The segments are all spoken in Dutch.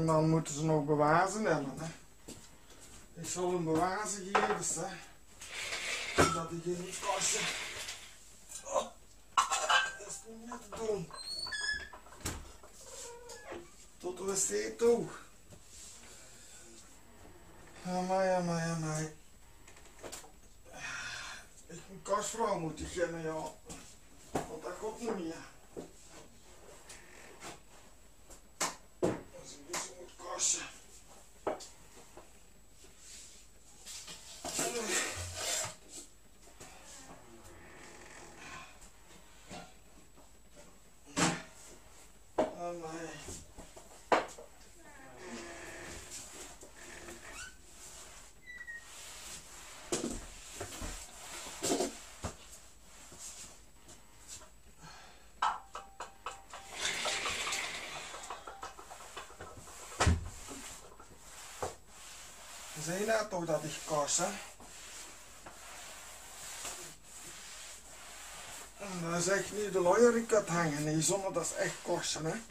dan moeten ze nog bewazen hebben. Hè. Ik zal hem bewazen geven, hè. Dat ik in het kastje. Oh, dat is niet meer te doen. Tot de wc toe. Amai, amai, amai. Ik een kastvrouw moeten kennen, ja. Want dat komt niet meer. Dat is een beetje een kastje. Amai. Zie je nou toch dat ik kast, hè? En dat is echt niet de looier ik had hangen, nee, zonder dat is echt korsen, hè?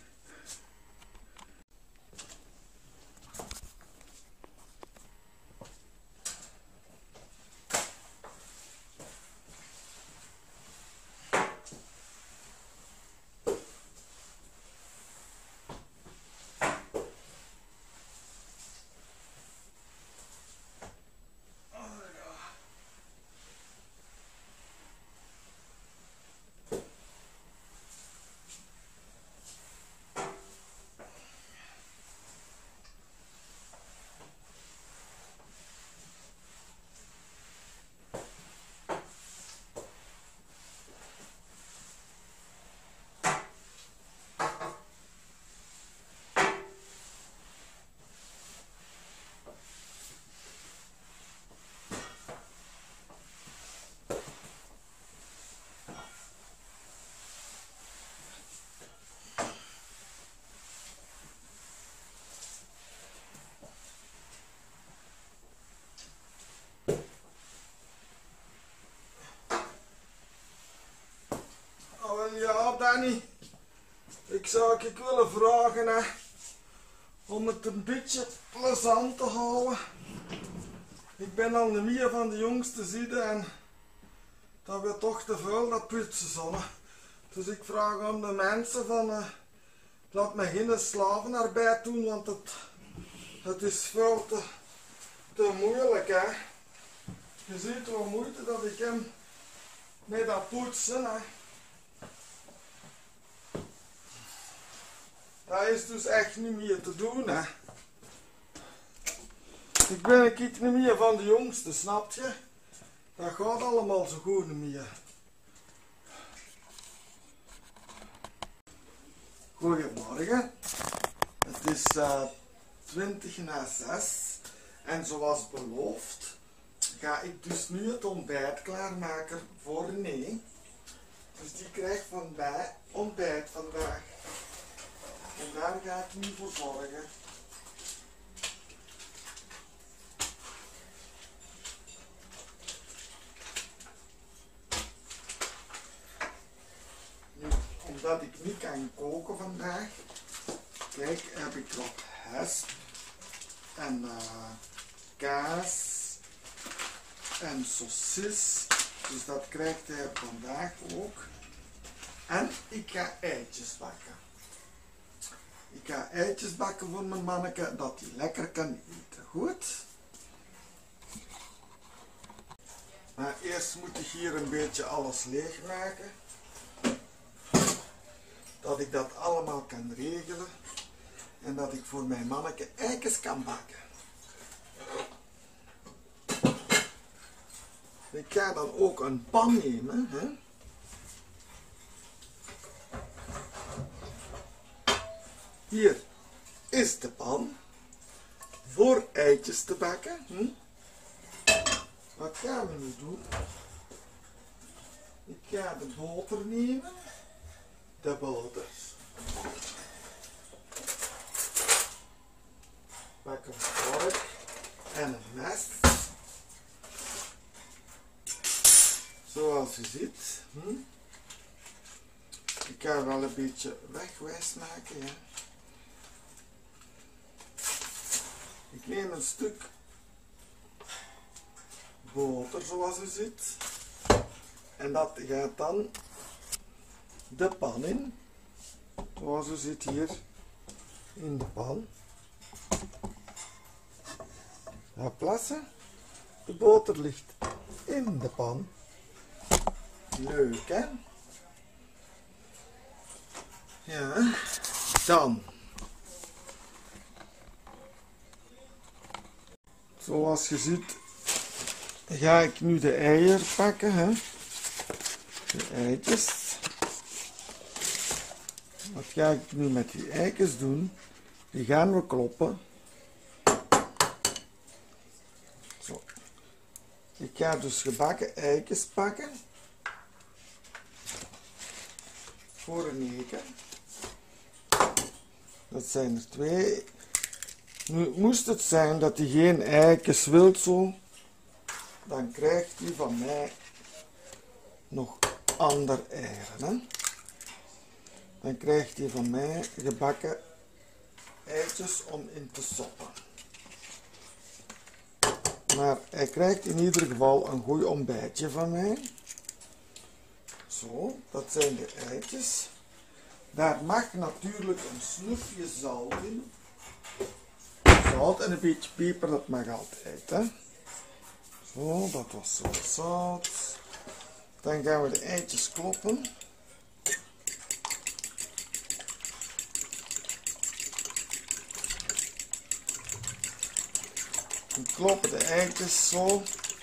Ja, Danny, ik zou je willen vragen, hè, om het een beetje plezant te houden. Ik ben al niet meer van de jongste ziede en dat wordt toch te veel dat putsen. Dus ik vraag aan de mensen van, laat me geen slavenarbeid doen, want het is veel te moeilijk, hè. Je ziet hoe moeite dat ik heb met dat poetsen, hè. Dat is dus echt niet meer te doen, hè. Ik ben een niet meer van de jongste, snap je? Dat gaat allemaal zo goed niet meer. Goedemorgen. Het is 20:06 en zoals beloofd ga ik dus nu het ontbijt klaarmaken voor René. Dus die krijgt van mij ontbijt vandaag. En daar ga ik nu voor zorgen. Nu, omdat ik niet kan koken vandaag, kijk, heb ik wat hesp en kaas en saucis. Dus dat krijgt hij vandaag ook. En ik ga eitjes bakken. Ik ga eitjes bakken voor mijn manneke, dat hij lekker kan eten. Goed? Maar eerst moet ik hier een beetje alles leegmaken. Dat ik dat allemaal kan regelen. En dat ik voor mijn manneke eitjes kan bakken. Ik ga dan ook een pan nemen. Hè? Hier is de pan voor eitjes te bakken. Wat gaan we nu doen? Ik ga de boter nemen. De boter. Pak een vork en een mes. Zoals u ziet. Ik ga wel een beetje wegwijs maken. Ja. Ik neem een stuk boter zoals u ziet. En dat gaat dan de pan in. Zoals u ziet hier in de pan. Ga plassen. De boter ligt in de pan. Leuk hè? Ja, dan. Zoals je ziet ga ik nu de eier pakken. Hè? De eitjes. Wat ga ik nu met die eitjes doen? Die gaan we kloppen. Zo. Ik ga dus gebakken eitjes pakken. Voor een eken. Dat zijn er 2. Nu moest het zijn dat hij geen eitjes wilt zo, dan krijgt hij van mij nog ander eieren. Hè? Dan krijgt hij van mij gebakken eitjes om in te soppen. Maar hij krijgt in ieder geval een goed ontbijtje van mij. Zo, dat zijn de eitjes. Daar mag natuurlijk een snufje zout in. Zout en een beetje peper, dat mag altijd. Hè? Zo, dat was zo zout. Dan gaan we de eitjes kloppen. We kloppen de eitjes zo.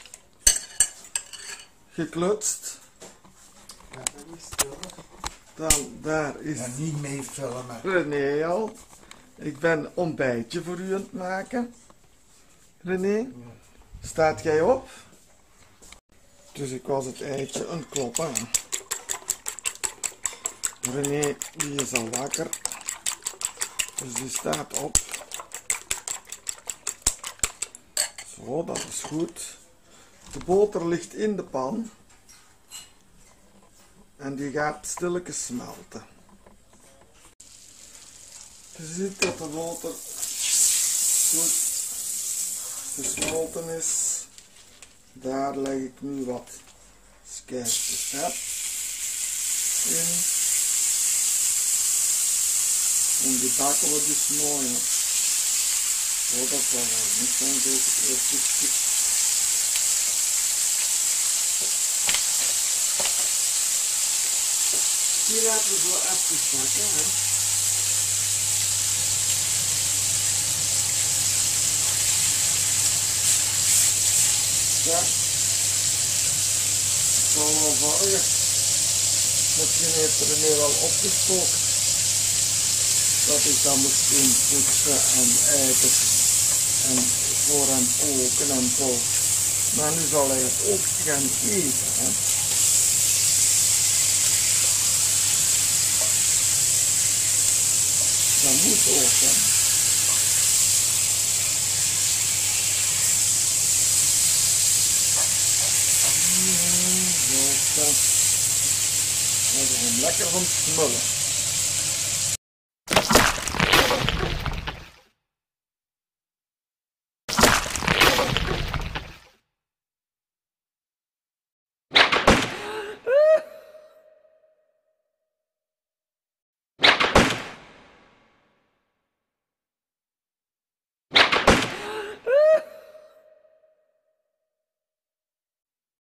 Geklutst. Ja, dat is stil. Dan, daar is Ja, niet mee filmen. René al. Ik ben een ontbijtje voor u aan het maken. René, staat jij op? Dus ik was het eitje aan het kloppen. René, die is al wakker. Dus die staat op. Zo, dat is goed. De boter ligt in de pan. En die gaat stilletjes smelten. Je ziet dat de boter goed gesmolten is. Daar leg ik nu wat schijfjes in. En die bakken we dus mooi op. Oh, dat zal wel niet zijn, zo het eerste stuk. Die laten we zo even bakken. Hè. Ja, ik zal wel zorgen. Misschien heeft er een heel al opgestookt. Dat ik dan moest doen poetsen en eten en voor hem koken en zo. Maar nu zal hij het ook gaan eten. Hè. Dat moet ook. Hè. Dat is hem lekker van het smullen.